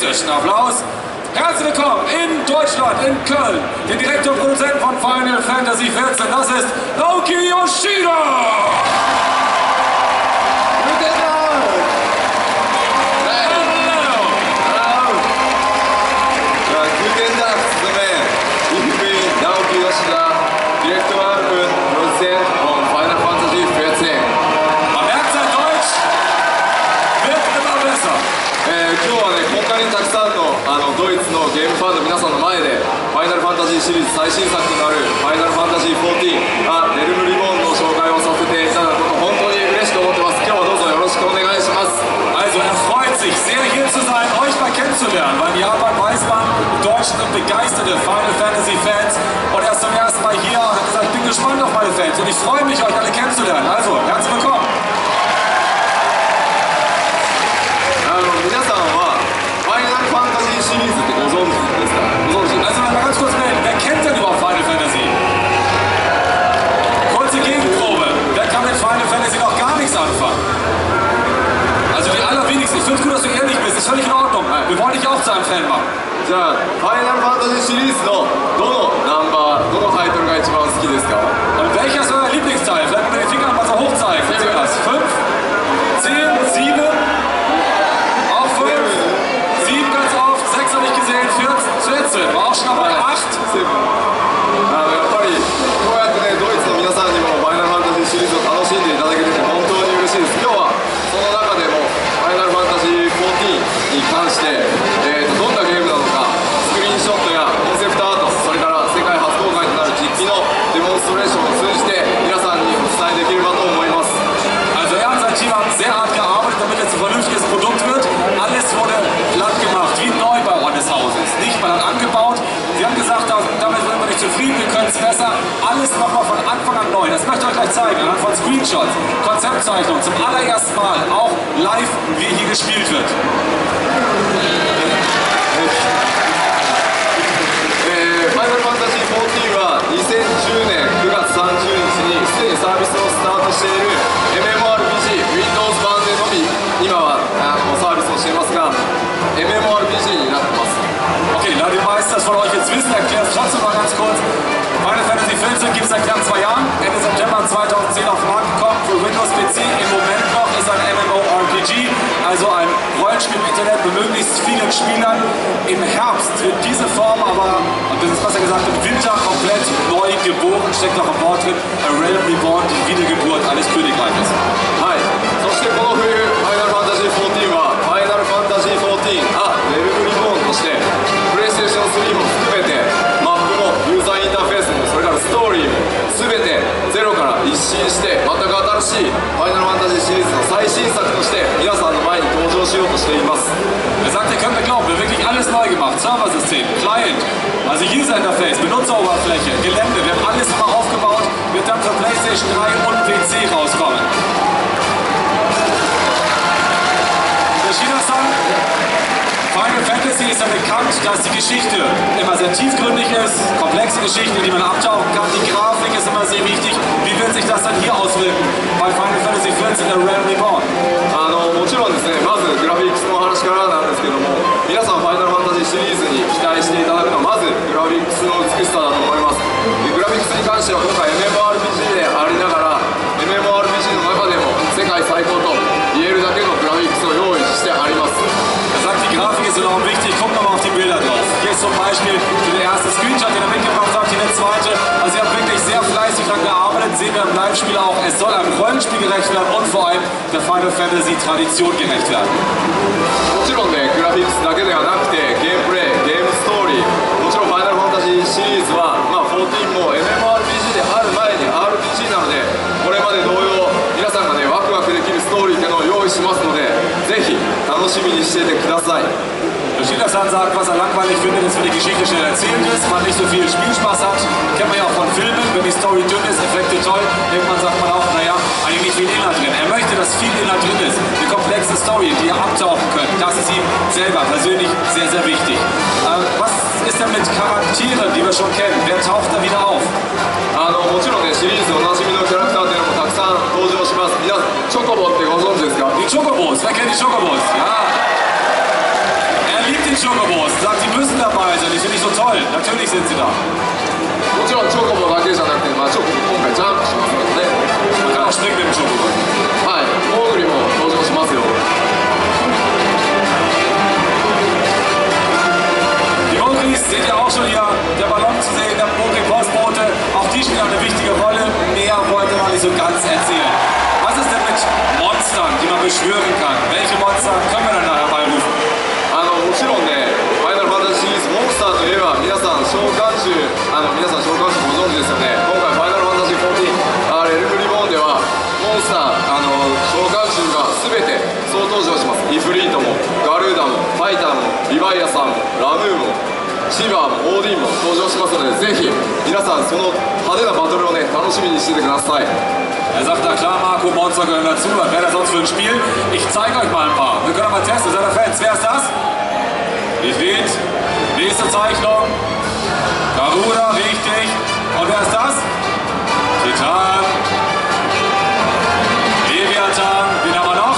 majestätischen Applaus. Herzlich willkommen in Deutschland, in Köln, den Direktor und Produzenten von Final Fantasy XIV. Das ist Naoki Yoshida! シリーズ最新作となる「ファイナルファンタジー14」がレルムリボンの紹介をさせていただくこと本当に嬉しく思ってます。今日はどうぞよろしくお願いします。 Also freut sich sehr hier zu sein, euch mal kennenzulernen, weil in Japan weiß man, Deutschen sind begeisterte Final Fantasy Fans und er ist zum ersten Mal hier und hat gesagt, ich bin gespannt auf meine Fans und ich freue mich, euch alle kennenzulernen. Also, herzlich willkommen. 皆さんはファイナルファンタジーシリーズってご存知ですか？ご存知？ Also mal ganz kurz melden, wer kennt denn überhaupt Final Fantasy? Kurze Gegenprobe, wer kann mit Final Fantasy noch gar nichts anfangen? Also die allerwenigsten, ich finde es gut, dass du ehrlich bist, ist völlig in Ordnung. Wir wollen dich auch zu einem Fan machen. じゃあファイナルファンタジーシリーズのどのタイトルが一番好きですか？ Und welcher ist euer Lieblingsteil? Vielleicht mit den Fingern mal so hoch zeigen. 5, 10, 7, auch 5, 7 ganz oft, 6 habe ich gesehen, 14, war auch schon mal bei 8. やっぱりこうやってねドイツの皆さんにもファイナルファンタジーシリーズを楽しんでいただけてて本当に嬉しいです。今日はその中でもファイナルファンタジー14に関して、どんなゲームなのかスクリーンショットやコンセプトアート、それから世界初公開となる実機のデモンストレーションを通じて皆さんにお伝えできればと思います。 Also er und sein Team haben sehr hart gearbeitet, damit jetzt ein vernünftiges Produkt wird. Alles wurde glatt gemacht, wie ein Neubau eines Hauses. Nicht, man hat angebaut, sie haben gesagt, damit sind wir nicht zufrieden, wir können es besser. Alles nochmal von Anfang an neu. Das möchte ich euch gleich zeigen, anhand von Screenshots, Konzeptzeichnungen, zum allerersten Mal, auch live, wie hier gespielt wird. Final Fantasy XIV は2010年9月30日にすでにサービスをスタートしている MMORPG Windows 版でのみ今はサービスをしていますが MMORPG になってます。 Okay, da die meisten das von euch jetzt wissen, erkläre es trotzdem mal ganz kurz. Final Fantasy XIV gibt es seit knapp 2 Jahren, Ende September 2010 auf den Markt gekommen, für Windows PC im Moment noch, ist ein MMORPG, also ein Rollenspiel im Internet mit möglichst vielen Spielern. Im Herbst wird diese Form aber, und das ist besser gesagt im Winter, komplett neu geboren, steckt auch im Wort drin, A Realm Reborn, die Wiedergeburt eines Königreiches. はい、そしてこの冬ファイナルファンタジー14はファイナルファンタジー14レルムリボーンとしてプレイステーション3も含めてマップもユーザーインターフェースもそれからストーリーも全てゼロから一新して全く新しいファイナルファンタジーシリーズの最新作として皆さんの前に登場しようとしています。 Er sagt, ihr könnt mir glauben, wir haben wirklich alles neu gemacht. Serversystem, Client, also User Interface, Benutzeroberfläche, Gelände, wir haben alles nochmal aufgebaut, wird dann für PlayStation 3 und PC rauskommen. Yoshida-san, Final Fantasy ist ja bekannt, dass die Geschichte immer sehr tiefgründig ist, komplexe Geschichte, die man abtauchen kann, die Grafik ist immer sehr wichtig. Wie wird sich das dann hier auswirken bei Final Fantasy XIV A Realm Reborn? もちろんですね、まずグラフィックスの話からなんですけども、皆さんファイナルファンタジーシリーズに期待していただくのはまずグラフィックスの美しさだと思います。でグラフィックスに関しては今回 MMORPG でありながら MMORPG の中でも世界最高と言えるだけのグラフィックスを用意してあります。 Er sagt, die Grafik ist enorm wichtig, guckt nochmal auf die Bilder drauf. Hier ist zum Beispiel für den ersten Screenshot, den er mitgebracht hat, hier der zweite. Also ihr habt wirklich sehr fleißig daran gearbeitet, sehen wir im Live-Spiel auch. Es soll einem Rollenspiel gerecht werden und vor allem der Final Fantasy Tradition gerecht werden. もちろんね、グラフィックスだけではなくてゲームプレイ、ゲームストーリー、もちろんファイナルファンタジーシリーズは、14も MMORPG である前に RPG なのでこれまで同様皆さんがねワクワクできるストーリーっていうのを用意しますのでぜひ楽しみにしていてください。 Yoshida-san sagt, was er langweilig findet, ist, wenn die Geschichte schnell erzählt ist, man nicht so viel Spielspaß hat. Kennt man ja auch von Filmen, wenn die Story dünn ist, Effekte toll, irgendwann sagt man auch, naja, eigentlich nicht viel Inhalt drin. Er möchte, dass viel Inhalt drin ist, eine komplexe Story, die ihr abtauchen könnt. Das ist ihm selber persönlich sehr, sehr wichtig. Was ist denn mit Charakteren, die wir schon kennen? Wer taucht da wieder auf? もちろんねシリーズおなじみのキャラクターっていうのもたくさん登場します。皆さんチョコボってご存知ですか？ Die Chocobos, wer kennt die Chocobos? Ja. Er liebt den Chocobos? Sagt, sie müssen dabei sein, die sind nicht so toll. Natürlich sind sie da. もちろんチョコボだけじゃなくて、チョコボ今回ジャンプしますからね。 Man kann auch springen mit dem Chocobo. はい、モーグリも登場しますよ。 Die Mogris seht ihr auch schon hier, der Ballon zu sehen, der Mogri-Postbote, auch die spielen eine wichtige Rolle. Mehr wollte man nicht so ganz erzählen. Was ist denn mit Monstern, die man beschwören kann? Welche Monster können wir dann da herbeirufen? もちろんね、ファイナルファンタジーシリーズモンスターといえば皆さん召喚獣、皆さん召喚獣ご存知ですよね。今回ファイナルファンタジー14レルフリボーンではモンスター、召喚獣が全て総登場します。イフリートもガルーダもファイターもリヴァイアさんもラムーもシバーもオーディンも登場しますので、ぜひ皆さんその派手なバトルをね楽しみにしててください。 Er sagt da klar, Marco, Monster gehören dazu. Was wäre das sonst für ein Spiel? Ich zeige euch mal ein paar. Wir können mal testen. Seid ihr Fans? Wer ist das? Ifrit. Nächste Zeichnung. Garuda, richtig. Und wer ist das? Titan. Leviathan. Wen haben wir noch?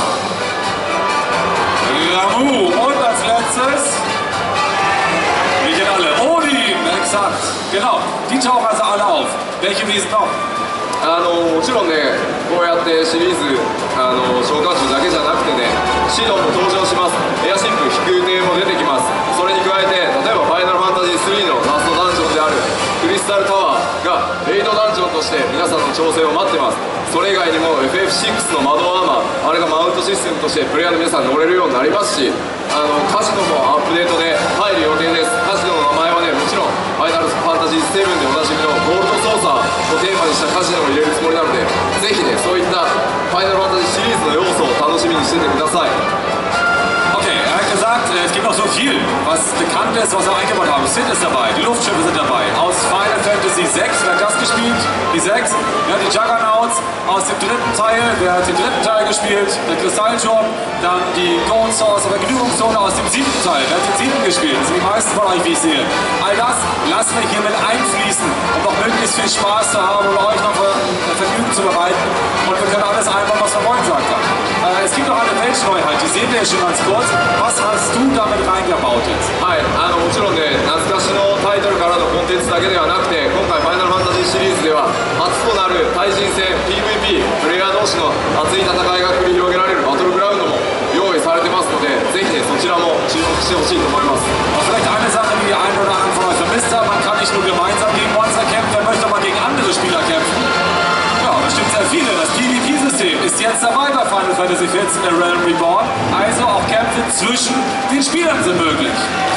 Ramu. Und als letztes. Nicht in alle. Odin. Exakt. Genau. Die tauchen also alle auf. Welche Wesen noch? もちろんね、こうやってシリーズ召喚獣だけじゃなくてね、シドも登場します。エアシップ飛空艇も出てきます。それに加えて、例えばファイナルファンタジー3のラストダンジョンであるクリスタルタワーがレイドダンジョンとして皆さんの挑戦を待ってます。それ以外にも FF6 の窓アーマー、あれがマウントシステムとしてプレイヤーの皆さん乗れるようになりますし、カジノもアップデートで入る予定です。カジノの名前はね、もちろんファイナルファンタジー7でおなじみのゴールドソーサーをテーマにしたカジノを入れるつもりなので、ぜひね、そういったファイナルファンタジーシリーズの要素を楽しみにしててください。 Okay, er hat gesagt, es gibt noch so viel, was bekannt ist, was wir eingebaut haben. Sid ist dabei, die Luftschiffe sind dabei. Aus Final Fantasy 6, wer hat das gespielt? Die 6. Ja, die Juggernauts aus dem dritten Teil, wer hat den dritten Teil gespielt? Der Kristallturm. Dann die Gold Source, der Vergnügungszone aus dem 7. Teil. Wer hat den 7. gespielt? Das sind die meisten von euch, wie ich sehe. All das lassen wir hier mit einfließen, um noch möglichst viel Spaß zu haben und euch noch Vergnügen zu bereiten. Und wir können alles einbauen, was wir wollen, sagt er. Es gibt noch eine Weltneuheit, die sehen wir schon ganz kurz. Was hast du damit reingebaut jetzt? はい、もちろんね、懐かしのタイトルからのコンテンツだけではなくて、今回ファイナルファンタジーシリーズでは初となる対人戦 PVP、プレイヤー同士の熱い戦いが繰り広げられるバトルグラウンドも用意されてますので、ぜひね、そちらも注目してほしいと思います。 Vielleicht eine Sache, die die einen oder anderen von euch vermisst haben: Man kann nicht nur gemeinsam gegen Monster kämpfen, man möchte auch mal gegen andere Spieler kämpfen. Ja, das stimmt sehr viele. Das PvP-System ist jetzt dabei bei Final Fantasy 14 der Realm Reborn. Also auch Kämpfe zwischen den Spielern sind möglich.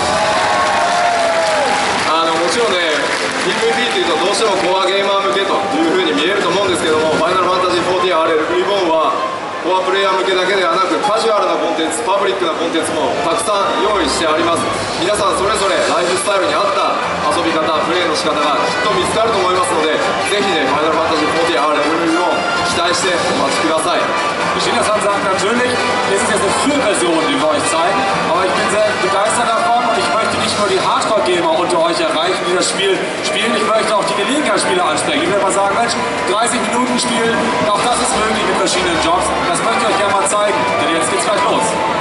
もちろんね、PVP というとどうしてもコアゲーマー向けというふうに見えると思うんですけども、ファイナルファンタジー14レルリボーンはコアプレイヤー向けだけではなく、カジュアルなコンテンツ、パブリックなコンテンツもたくさん用意してあります。皆さんそれぞれライフスタイルに合った遊び方、プレイの仕方がきっと見つかると思いますので、ぜひね、ファイナルファンタジー14レルリボーン期待してお待ちください。 Shinas-san sagt natürlich, es ist jetzt eine Frühversion, die wir euch zeigen, aber ich bin sehr begeistert davon und ich möchte nicht nur die Hardcore-Gamer unter euch erreichen, die das Spiel spielen, ich möchte auch die Gelegenheitsspieler ansprechen. Ich will mal sagen, Mensch, 30 Minuten spielen, auch das ist möglich mit verschiedenen Jobs, das möchte ich euch gerne mal zeigen, denn jetzt geht's gleich los.